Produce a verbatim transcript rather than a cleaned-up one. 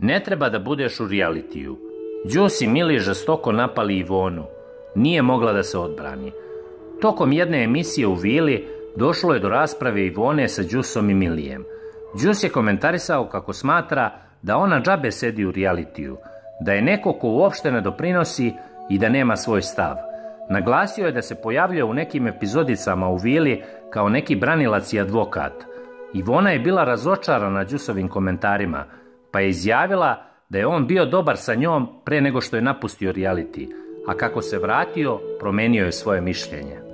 Ne treba da budeš u realitiju. Đus i Mili žestoko napali Ivonu. Nije mogla da se odbrani. Tokom jedne emisije u Vili došlo je do rasprave Ivone sa Đusom i Milijem. Đus je komentarisao kako smatra da ona džabe sedi u realitiju, da je neko ko uopšte ne doprinosi i da nema svoj stav. Naglasio je da se pojavljuje u nekim epizodicama u Vili kao neki branilac i advokat. Ivona je bila razočarana Đusovim komentarima, pa je izjavila da je on bio dobar sa njom pre nego što je napustio reality, a kako se vratio, promenio je svoje mišljenje.